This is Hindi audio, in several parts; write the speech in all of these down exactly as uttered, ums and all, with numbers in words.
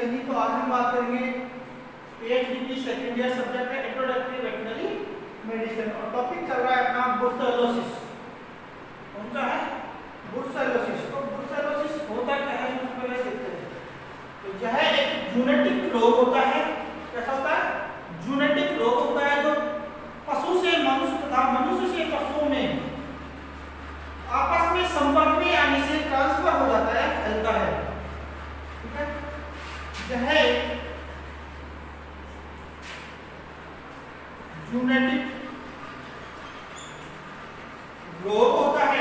नहीं, तो आज हम बात करेंगे पीएचडी सेकंड ईयर सब्जेक्ट है इंट्रोडक्टरी वेटरनरी मेडिसिन और टॉपिक चल रहा है अपना ब्रुसेलोसिस। कौन सा है? ब्रुसेलोसिस। तो ब्रुसेलोसिस होता क्या है सबसे पहले देखते हैं। तो यह एक जूनेटिक रोग होता है। कैसा होता है? जूनेटिक रोग होता है जो पशु से मनुष्य तथा मनुष्य से पशुओं में आपस में संपर्क में आने से ट्रांसफर हो जाता है, फैलता है। ठीक है, यह जूनेटिक रोग होता है।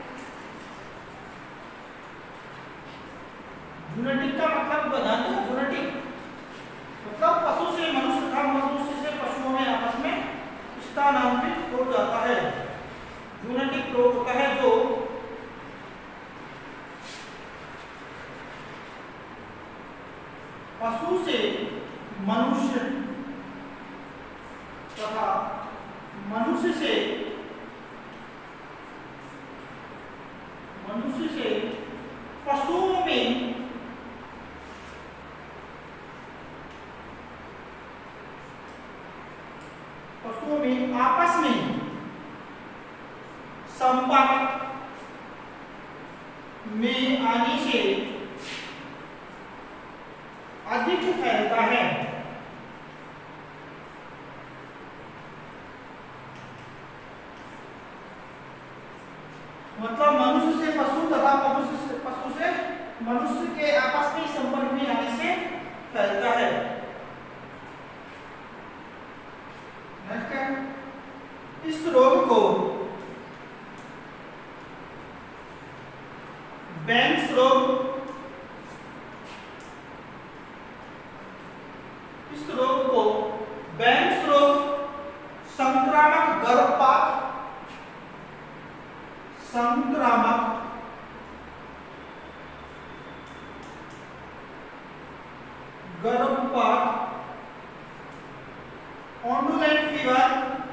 जूनेटिक का मतलब बताते हैं, जूनेटिक मतलब पशु से मनुष्य तथा मनुष्य से पशुओं में आपस में स्थानांतरित हो जाता है। जूनेटिक रोग होता है जो पशु से मनुष्य तथा मनुष्य से मनुष्य से पशुओं में पशुओं में आपस में संपर्क में आने से अधिक फैलता है। मतलब मनुष्य से पशु तथा मनुष्य से पशु से मनुष्य के आपस में संपर्क में आने से फैलता है। इस रोग को बैंक्स रोग इस रोग को बैंक्स रोग, संक्रामक गर्भपात, संक्रामक गर्भपात, ऑन्डुलेंट फीवर,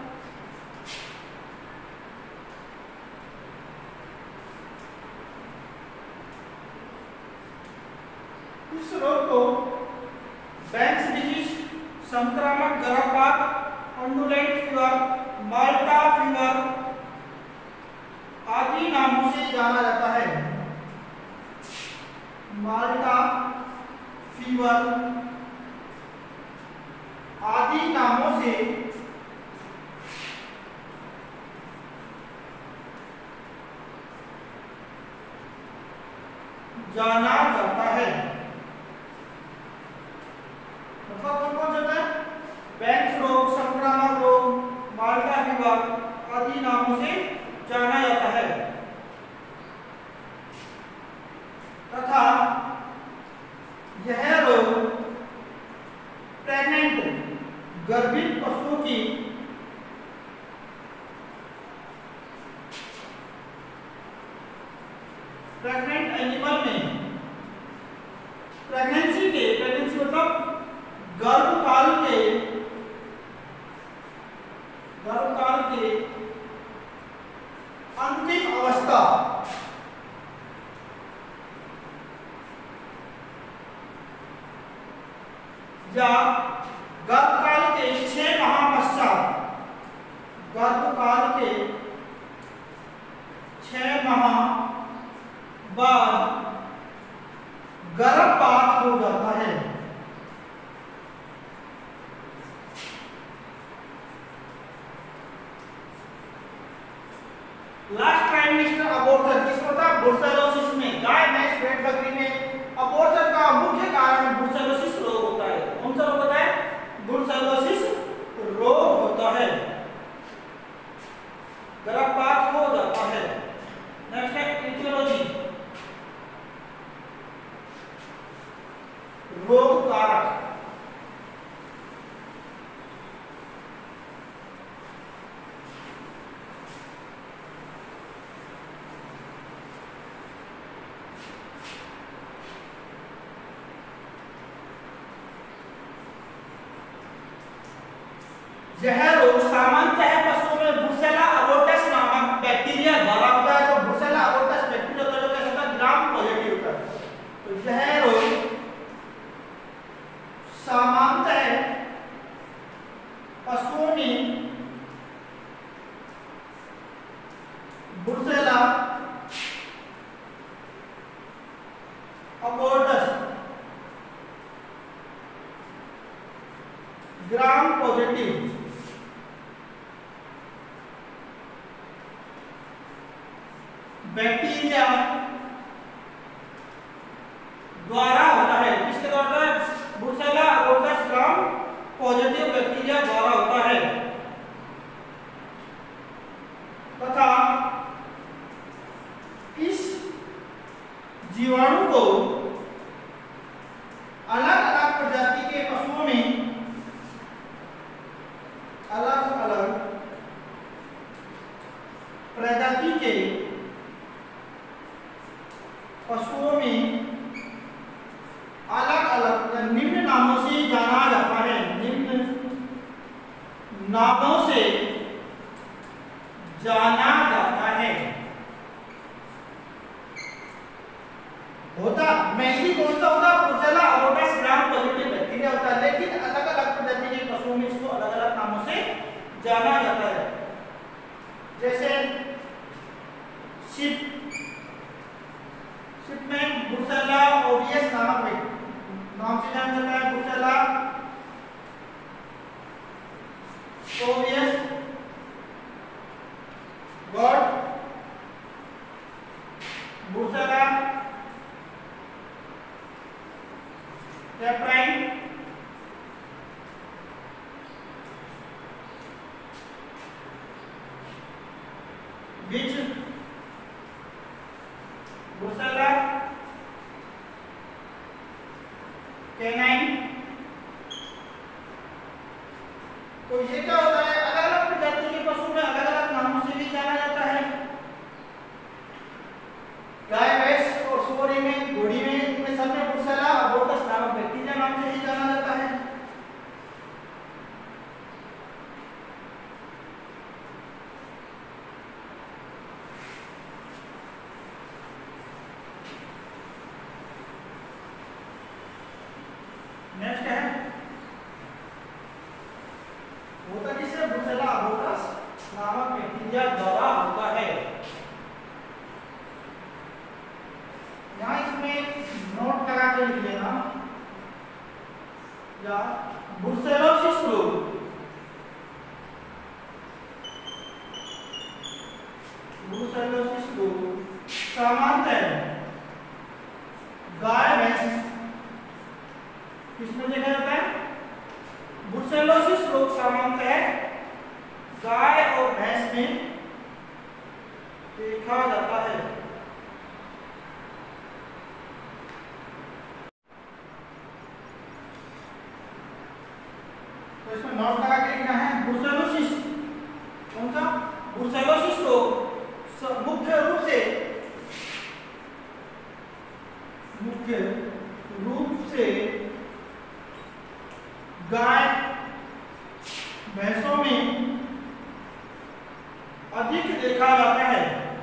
इस रोग को बैंक्स डिजीज, संक्रामक गर्भपात, ऑन्डुलेंट फीवर, माल्टा फीवर आदि नामों से जाना जाता है। माल्टा फीवर आदि नामों से जाना जाता है। मतलब कौन कौन जाता है? बैंक्स रोग, संक्रामक रोग, माल्टा फीवर आदि नामों से जाना जाता है तथा यह रोग प्रेग्नेंट गर्भित पशुओं की प्रेग्नेंट एनिमल में प्रेगनेंसी के प्रेगनेंसी मतलब गर्भकाल के गर्भकाल के अंतिम अवस्था या गर्भकाल के छह माह पश्चात गर्भकाल के छह माह बाद गर्भपात हो जाता है। लास्ट ट्राइमेस्टर अबॉर्शन किसको था? ब्रुसेलोसिस में। गाय, भैंस, भेड़, बकरी में अबॉर्शन का मुख्य कारण ब्रुसेलोसिस रोग होता है। कौन सा रोग होता है? ब्रुसेलोसिस रोग होता है, गर्भपात हो जाता है। नेक्स्ट है इटियोलॉजी, रोग कारक। यह रोग सामान्यतः पशुओं में ब्रुसेला अबोर्टस नामक बैक्टीरिया द्वारा होता है। तो ब्रुसेला अबोर्टस बैक्टीरिया होता है जो कैसा होता है? ग्राम पॉजिटिव होता है। तो यह रोग सामान्यतः पशुओं में Brucella abortus gram positive bacteria द्वारा होता है। किसके द्वारा होता है? Brucella abortus gram positive bacteria द्वारा होता है तथा इस जीवाणु को अलग अलग प्रजाति के पशुओं में अलग अलग प्रजाति के पशुओं में अलग अलग निम्न नामों से जाना जाता है। निम्न नामों से जाना जाता है। होता मेनली कौन सा होता है? Brucella abortus gram positive bacteria होता है, लेकिन अलग अलग प्रजाति के पशुओं में इसको अलग अलग नामों से जाना जाता है। जैसे शिप शिप में ब्रुसेला ओवियस नामक नाम से जाना जाता है। Brucella ovis goat Brucella caprine which Brucella canine. तो ये क्या होता है? अलग अलग प्रजाति के पशु में अलग अलग नामों से भी जाना जाता है। गाय भैंस और सुअरी में घोड़ी में इनमें सब में ब्रुसेला अबोर्टस नामक बैक्टीरिया नाम से ही जाना जाता है। नेक्स्ट है होता किससे? ब्रुसेला अबोर्टस नामक बैक्टीरिया द्वारा होता है। यहाँ इसमें नोट लगा के लिख लेना या ब्रुसेलोसिस रोग ब्रुसेलोसिस रोग सामान्यतः गाय भैंस किसमें देखा जाता है? ब्रुसेलोसिस रोग सामान्यतः गाय और भैंस में देखा जाता है। तो इसमें नोट लगा के लिखना है ब्रुसेलोसिस। कौन सा? ब्रुसेलोसिस रोग मुख्य रूप से मुख्य रूप से गाय भैंसों में अधिक देखा जाता है।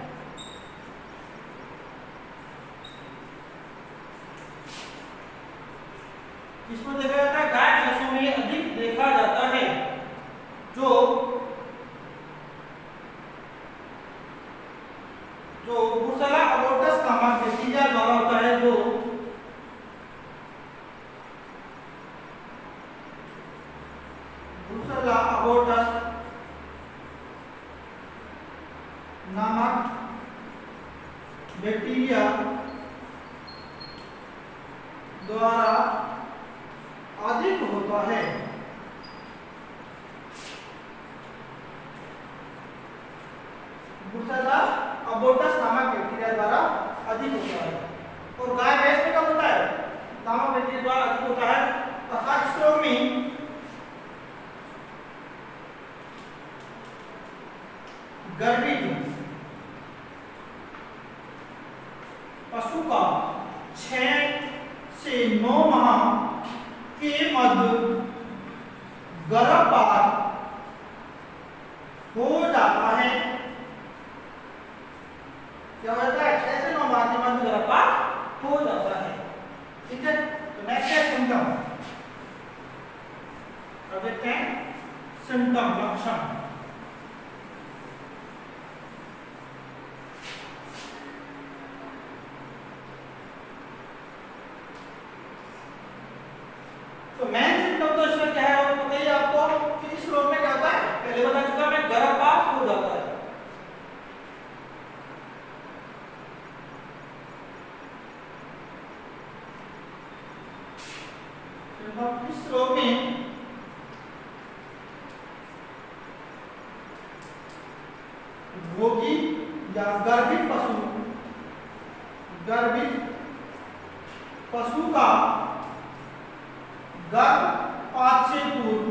किसमें देखा जाता है? गाय भैंसों में अधिक देखा जाता है जो जो ब्रुसेला अबोर्टस नामक बैक्टीरिया द्वारा होता है। जो ब्रुसेला अबोर्टस नामक बैक्टीरिया द्वारा अधिक होता है। ब्रुसेला अबोर्टस नामक बैक्टीरिया द्वारा अधिक होता है। और गाय भैंस में कब होता है? नामक बैक्टीरिया द्वारा अधिक होता है तथा इस रोग में गर्भित पशु का छह से नौ माह के मध्य गर्भपात हो जाता है। क्या होता है? छह से नौ माह के मध्य गर्भपात हो जाता है। ठीक है, तो नेक्स्ट है सिम्टम। अब देखते हैं सिम्टम, लक्षण। तो मेन सिम्टम तो इसमें क्या है वो बताइए आपको कि इस रोग में क्या होता है, पहले बता चुका मैं, गर्भपात हो जाता है। इस रोग में रोगी या गर्भित पशु गर्भित पशु का गर्भपात से पूर्व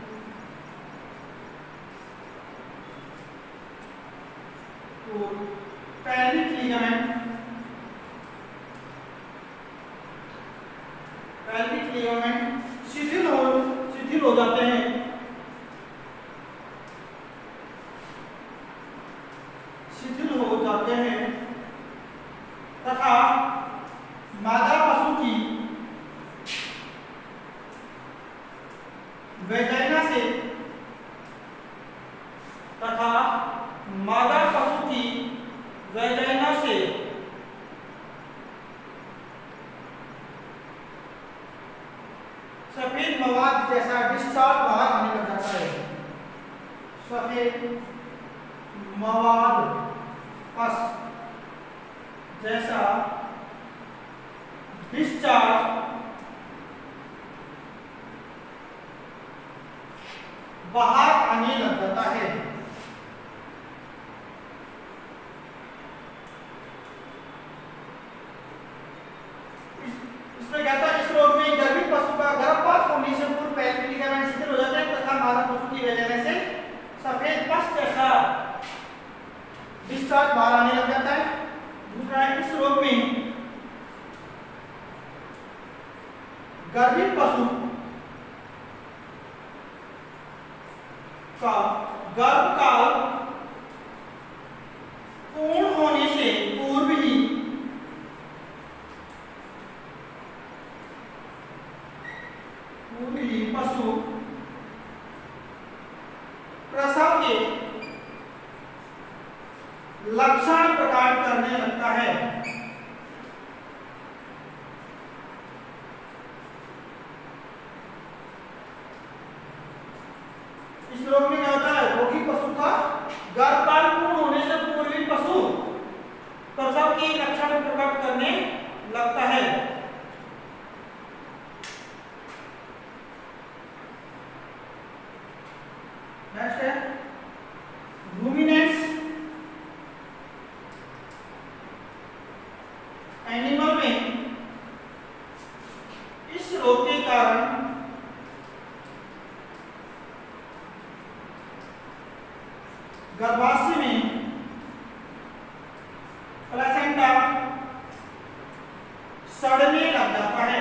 पैल्विक लिगामेंट पैल्विक लिगामेंट शिथिल हो शिथिल हो जाते हैं, शिथिल हो जाते हैं तथा मादा पशु की वेजाइना से तथा मादा पशु की वेजाइना से सफेद मवाद जैसा डिस्चार्ज बाहर आने लग जाता है। सफेद मवाद पस जैसा डिस्चार्ज बाहर आने लग जाता है। इसमें कहता है इस रोग में गर्भित पशु का गर्भपात होने से पूर्व पैल्विक लिगामेंट शिथिल हो जाते हैं तथा मादा पशु की वेजाइना से सफेद पस जैसा डिस्चार्ज बाहर आने लग जाता है। दूसरा है इस रोग में गर्भित पशु का गर्भकाल पूर्ण होने से पूर्व ही पूर्व ही पशु प्रसव के लक्षण प्रकट करने लगता है। इस रोग में क्या होता है, रोगी पशु का गर्भकाल पूर्ण होने से पूर्व ही पशु प्रसव के लक्षण प्रकट करने लगता है। नेक्स्ट है रूमिनेंट्स एनिमल में इस रोग के कारण गर्भाशय में प्लेसेंटा सड़ने लग जाता है।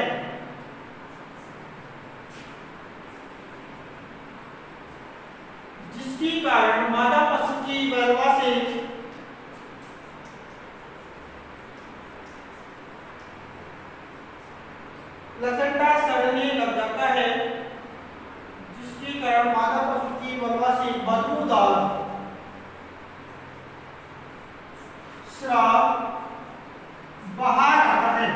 जिसके कारण मादा पशु की वल्वा से प्लेसेंटा सड़ने लग जाता है, जिसके कारण मादा पशु की वल्वा से बदबूदार स्राव बाहर आता है।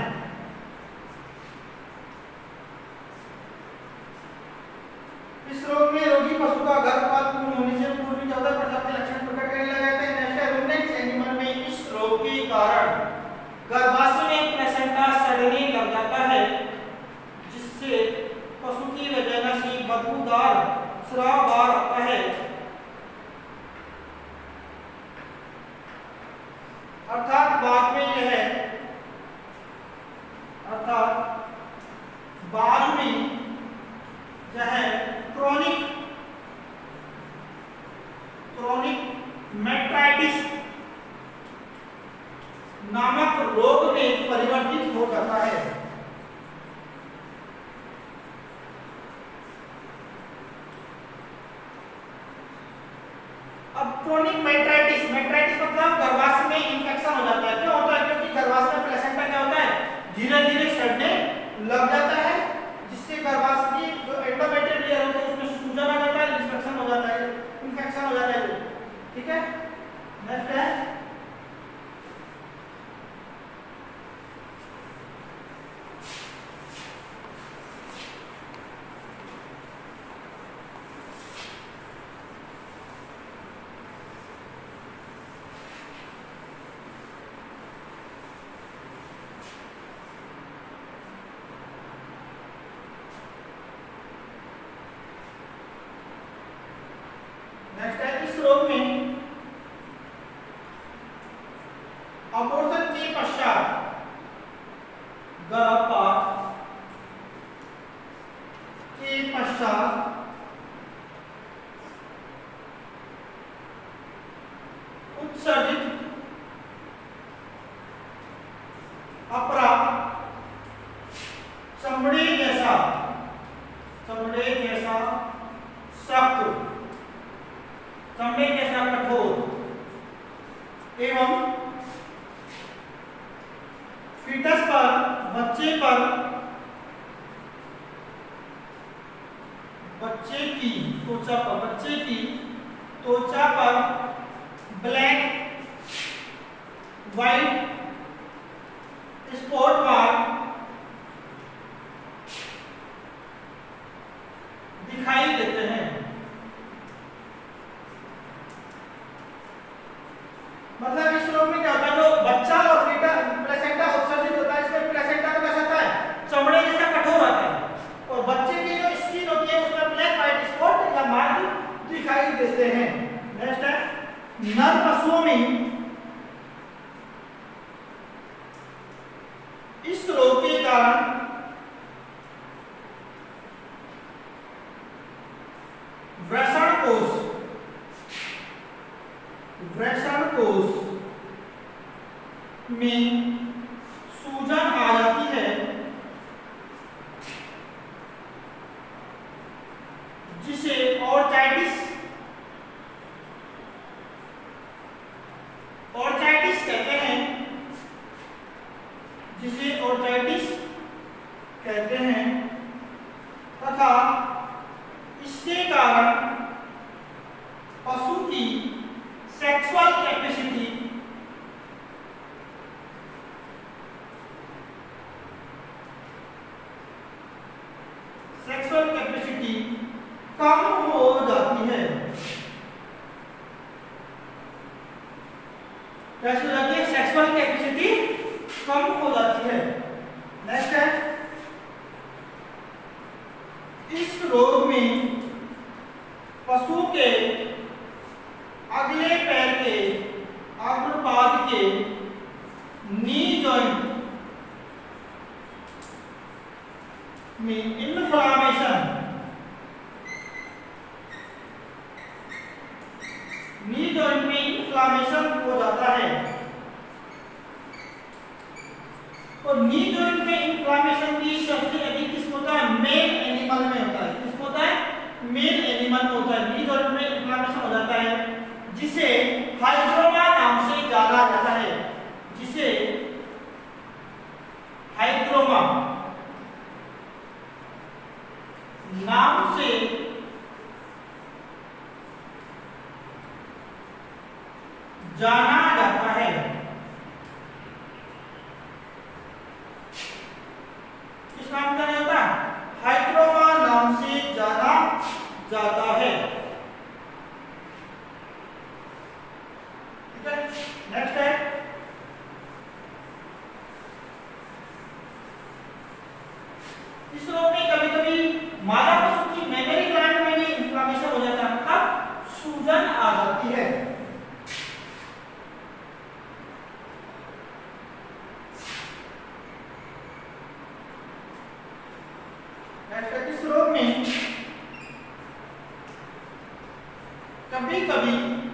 इस रोग में रोगी पशु का गर्भपात पूर्ण होने से पूर्व ही चौदह प्रसव के लक्षण प्रकट करने लग जाते हैं। नेक्स्ट है रूमिनेंट्स एनिमल में इस रोग के कारण गर्भाशय में प्लेसेंटा सड़ने लग जाता है, जिससे पशु की वेजाइना से बदबूदार स्राव बाहर आता है। अर्थात बाद में यह है अर्थात बाद में यह है क्रोनिक क्रोनिक मेट्राइटिस नामक रोग में परिवर्तित हो जाता है। अब क्रोनिक मेट्राइटिस मेट्राइटिस मतलब गर्भाशय में इंफेक्शन हो जाता है। क्यों होता है? क्योंकि गर्भाशय में प्लेसेंटा क्या होता है, धीरे धीरे सड़ने लग जाता है, जिससे गर्भाशय की जो एंडोमेट्रियल लेयर होती है उसमें में अबॉर्शन के पश्चात गर्भपात के पश्चात उत्सर्जित अपरा चमड़े जैसा चमड़े जैसा सख्त, चमड़े जैसा कठोर एवं फीटस पर, बच्चे पर, बच्चे की त्वचा पर, बच्चे की त्वचा पर ब्लैक व्हाइट स्पॉट मार्क दिखाई देते हैं। मतलब इस रोग में क्या होता है, जो बच्चा और प्लेसेंटा उत्सर्जित होता है, इसमें प्लेसेंटा का कैसा होता है, चमड़े जैसा कठोर आता है, और बच्चे की जो स्किन होती है उसमें ब्लैक व्हाइट स्पॉट या मार्क दिखाई देते हैं। नेक्स्ट है, नर पशुओं में इस रोग के कारण वृषण कोष वृषण कोष में सूजन आ जाती है, जिसे ऑर्चाइटिस ऑर्चाइटिस कहते हैं, जिसे ऑर्चाइटिस कहते हैं तथा इसके कारण पशु की सेक्सुअल कैपेसिटी सेक्सुअल कैपेसिटी कम हो जाती है। कैसे हो जाती है, सेक्सुअल कैपेसिटी कम हो जाती है। नेक्स्ट है, इस रोग में पशु के अगले पैर के अग्रपाद के नी जॉइंट में इन्फ्लामेशन नी जॉइंट में इन्फ्लामेशन हो जाता है, और नी जॉइंट में इन्फ्लामेशन की सबसे अधिक किस होता है, मेल एनिमल में होता है। किस होता है, मेल एनिमल में होता है। नी जॉइंट में इन्फ्लामेशन हो जाता है, जिसे हाइड्रोमा नाम से जाना जाता है, जिसे हाइड्रोमा नाम से जाना जाता है। किस नाम का नहीं होता, हाइड्रोमा नाम से जाना जाता है। ठीक है, नेक्स्ट है, इस रोग में कभी कभी मादा पशु की मेमरी ग्लैंड में भी इन्फ्लामेशन हो जाता है, मतलब सूजन आ जाती है। इस रोग में कभी कभी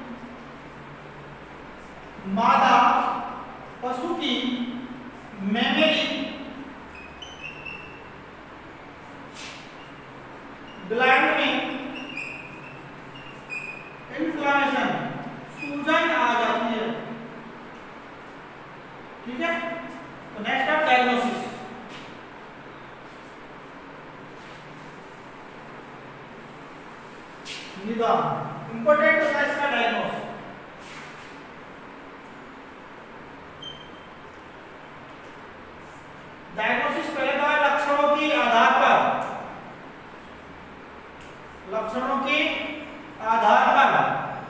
मादा पशु की मेमरी ग्लैंड में इन्फ्लामेशन सूजन आ जाती है। ठीक है, तो नेक्स्ट है डायग्नोसिस। निदान इंपॉर्टेंट होता है इसका डायग्नोस। डायग्नोसिस पहले तो है लक्षणों के आधार पर, लक्षणों के आधार पर।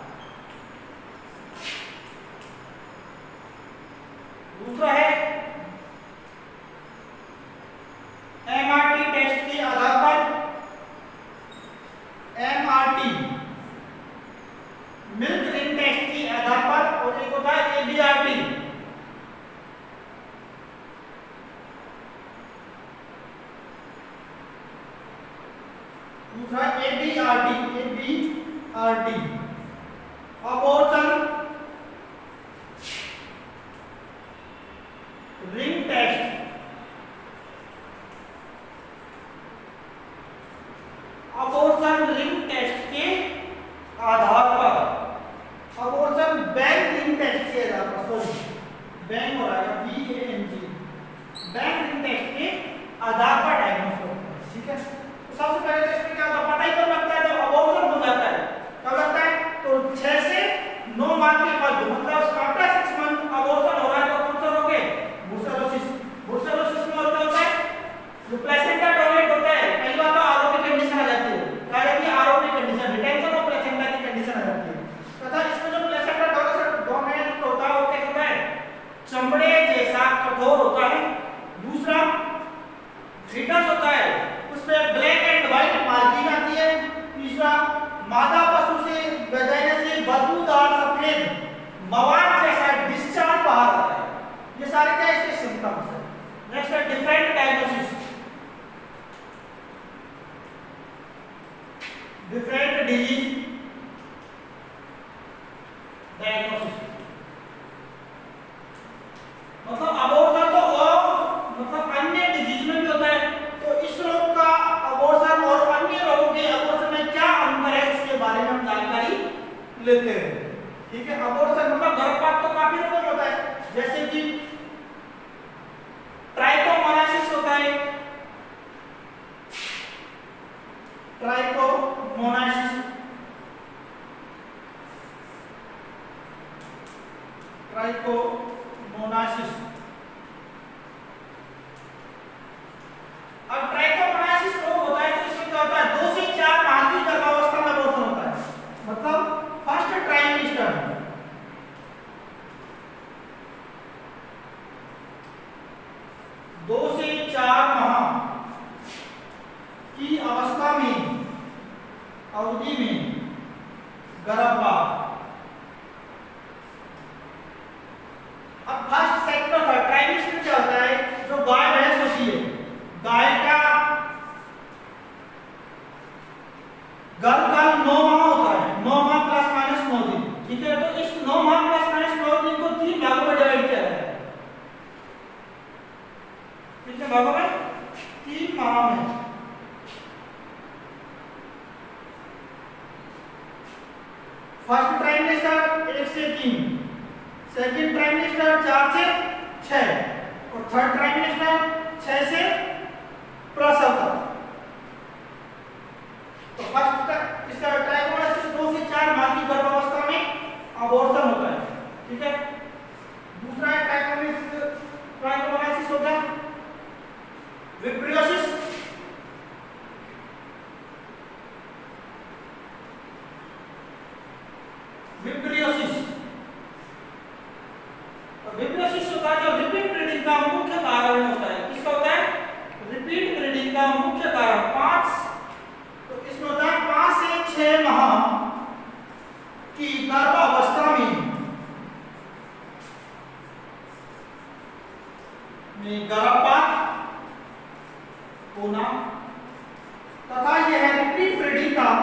दूसरा है एमआरटी टेस्ट के आधार पर, एमआरटी मिल्क दूसरा A B R D, A B R D abortion, ring test, abortion ring test के आधार पर, अबॉर्शन बैंक रिंग टेस्ट के आधार पर, सॉरी बैंक हो रहा है B A N G, Bang ring test के आधार पर डायग्नोस होता है। ठीक है, तो सबसे पहले तो इसमें क्या होता है पता ही तो लगता है, जब अबॉर्शन हो जाता है कब लगता है, तो छह से नौ माह के बाद, मतलब आफ्टर सिक्स मंथ अबॉर्शन हो रहा है तो कौन सा रोग है, ब्रुसेलोसिस। ब्रुसेलोसिस में होता है जो प्लेसेंटा डोनेट होता है, पहली बात तो आरओ की कंडीशन आ जाती है, क्या आ जाती है आरओ की कंडीशन, रिटेंशन ऑफ प्लेसेंटा की कंडीशन आ जाती है, तथा इसमें जो प्लेसेंटा डोनेट होता है वो कैसा होता है, चमड़े जैसा कठोर होता है। दूसरा फीटस होता है, उसमें ब्लैक एंड व्हाइट मार्किंग आती है। तीसरा मादा पशु से वजाइना से बदबूदार सफेद मवाद जैसा डिस्चार्ज बाहर आता है। ये सारे क्या इसके सिम्टम्स हैं। नेक्स्ट है different diagnosis, different disease diagnosis, मतलब अबॉर्शन तो और मतलब अन्य डिजीज में भी होता है, तो इस रोग का अबॉर्शन और अन्य रोगों के अबॉर्शन में क्या अंतर है उसके बारे में हम जानकारी लेते हैं। ठीक है, अबॉर्शन मतलब गर्भपात तो काफी रोगों में होता है, जैसे कि ट्राइकोमोनासिस होता है, ट्राइकोमोनासिस, ट्राइकोमोनासिस। अब ट्राइकोमोनासिस रोग होता है तो इसमें क्या होता है, दो से चार माह की गर्भावस्था में अबॉर्शन होता है, मतलब फर्स्ट ट्राइमेस्टर में। दो से चार माह की अवस्था में, अवधि में गर्भपात। अब फर्स्ट सेक्टर का ट्राइमेस्टर क्या होता है, जो गाय भैंस होती है, गाय का गर्भकाल नौ माह होता है, नौ माह प्लस माइनस नौ दिन। ठीक है, तो इस नौ माह प्लस माइनस नौ दिन को तीन भागों में डिवाइड किया गया है। कितने भागों में, तीन माह में। फर्स्ट ट्राइमेस्टर एक से तीन, सेकेंड ट्राइमेस्टर चार से छह और थर्ड ट्राइमेस्टर छह से प्रसव तक। तो फर्स्ट इसका ट्राइकोमोनासिस दो से चार माह की गर्भावस्था में अबॉर्शन होता है। ठीक है, दूसरा है ट्राइकोमोनासिस, ट्राइकोमोनासिस हो गया विब्रियोसिस, विब्रियोसिस विब्रियोसिस होता है जो रिपीट ब्रीडिंग का मुख्य कारण होता है। किसका होता है, रिपीट ब्रीडिंग का मुख्य कारण। पांच, तो इसमें होता है पांच से छह माह की गर्भावस्था में में गर्भपात होना तथा यह रिपीट ब्रीडिंग का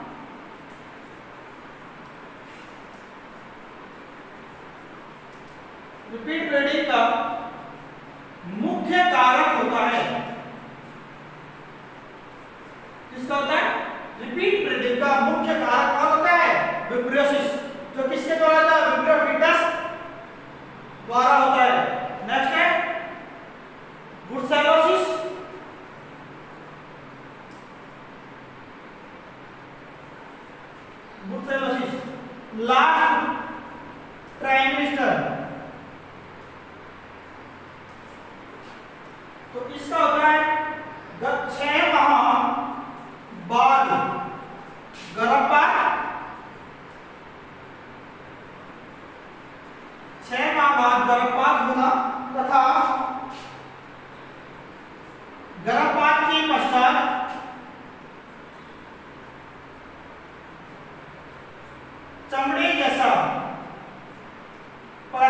रिपीट ब्रीडिंग का मुख्य कारक होता है। किसका होता है, रिपीट ब्रीडिंग का मुख्य कारक कौन होता है, विब्रियोसिस, जो किसके द्वारा होता है, विब्रियो फीटस द्वारा होता है। नेक्स्ट है ब्रुसेलोसिस, ब्रुसेलोसिस लास्ट ट्राइमेस्टर, तो इसका होता है छह माह बाद गर्भपात, छह माह बाद गर्भपात होना तथा गर्भपात के पश्चात चमड़े जैसा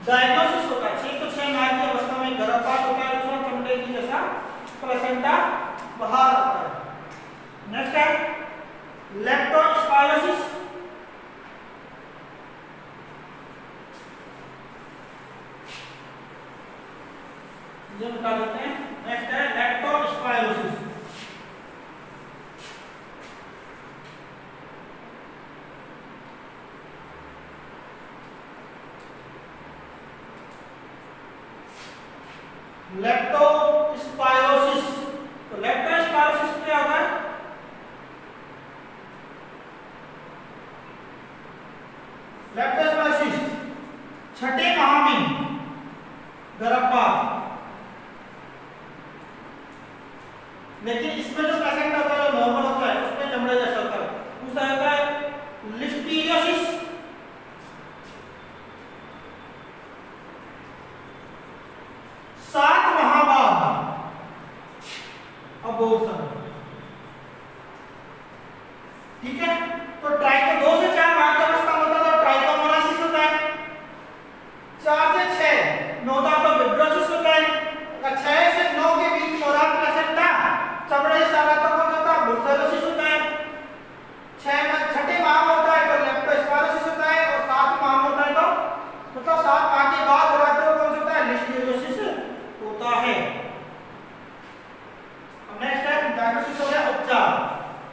जाइगोसिस होता है, छह तो छह माह की अवस्था में गर्भपात होता है, दूसरा चमड़े की जैसा प्लेसेंटा बाहर आता है। नेक्स्ट है लेप्टोस्पायरोसिस, ये बता देते हैं। नेक्स्ट है लेप्टोस्पायरोसिस, लेप्टोस्पायरोसिस। तो लेप्टोस्पायरोसिस क्या होता है? लेप्टोस्पायरोसिस छठे माह में गर्भपात, लेकिन इसमें जो प्लेसेंटा होता है, जो नॉर्मल होता है, उसमें चमड़े जैसा होता है, दूसरा होता है लिस्टीरियोसिस, सात माह बाद अबॉर्शन। ठीक है, तो ट्राइको दो से चार माह की अवस्था में होता है तो ट्राइकोमोनासिस होता है, चार से छह में होता है तो विब्रोसिस होता है, अगर छह से नौ के बीच हो रहा प्लेसेंटा चमड़े जैसा रहा तो कौन होता है? बुर्सेलोसिस होता है। छह में छठे माह में होता है तो लेप्टोस्पायरोसिस होता है, और सात माह में होता है तो मतलब सात माह के बाद हो रहा है तो कौन होता है? लिस्टीरियोसिस होता है। अब नेक्स्ट है डायग्नोसिस हो गया, उपचार।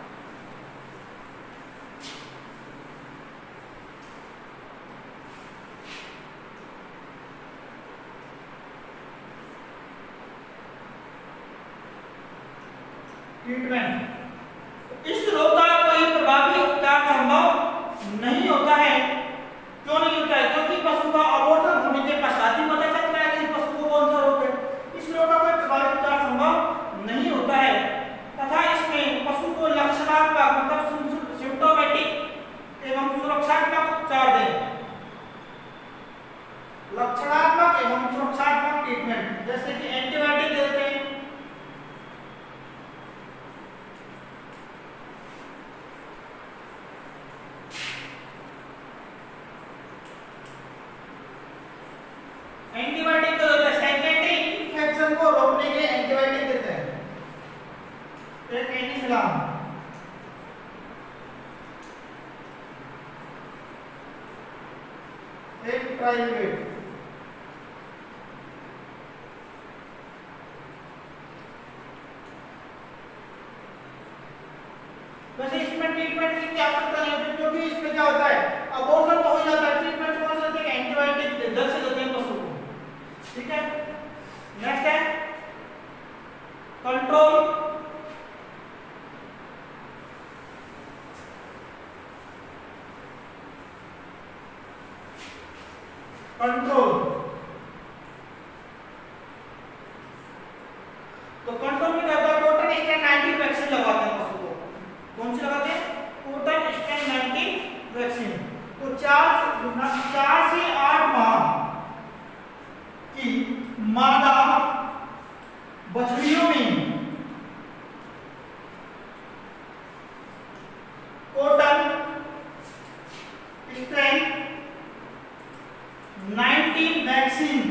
ट्रीटमेंट, इस रोग का कोई प्रभावी उपचार संभव नहीं होता है। क्यों नहीं होता है? क्योंकि पशु का अबॉर्शन होने के पश्चात ही पता चलता है कि पशु को कौन सा रोग है। इस रोग का कोई प्रभावी उपचार संभव नहीं होता है तथा इसमें पशु को लक्षणात्मक मतलब सिम्प्टोमेटिक एवं सुरक्षात्मक उपचार दें। लक्षणात्मक एवं सुरक्षात्मक ट्रीटमेंट जैसे कि एंटीबायोटिक देते हैं, एंटीबायोटिक तो होता है सेकेंडरी इन्फेक्शन को रोकने के लिए एंटीबायोटिक देते हैं, एक एनिफ्लाम, एक ट्राइवेट, वैसे इसमें ट्रीटमेंट की आवश्यकता नहीं होती क्योंकि इसमें क्या होता है? अबॉर्शन तो हो जाता है, ट्रीटमेंट कौन सा देते हैं? एंटीबायोटिक जल्द से देते हैं पशु को। ठीक है, नेक्स्ट है कंट्रोल। कंट्रोल तो कंट्रोल में क्या होता है? टोटल स्टैंड नाइनटीन वैक्सीन लगाते हैं पशु को। कौन सी लगाते हैं? Total strain nineteen vaccine. तो चार चार से आठ माह की मादा बछड़ियों में total strain nineteen vaccine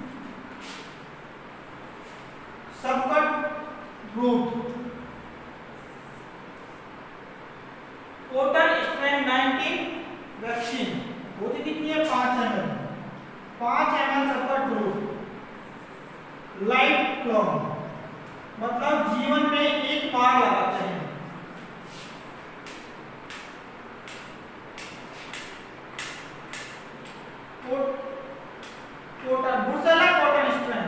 subcut group, total strain nineteen vaccine होती कितनी है? पांच एम एल, पांच M L subcut group, life long मतलब जीवन में एक बार लगाते हैं। Total Brucella cotton strain,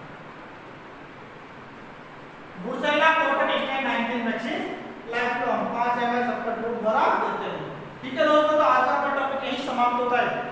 Brucella cotton strain nineteen vaccine life long पांच एम एल सबकट ग्रुप द्वारा देते हैं। ठीक है दोस्तों, तो आज का टॉपिक यही समाप्त होता है।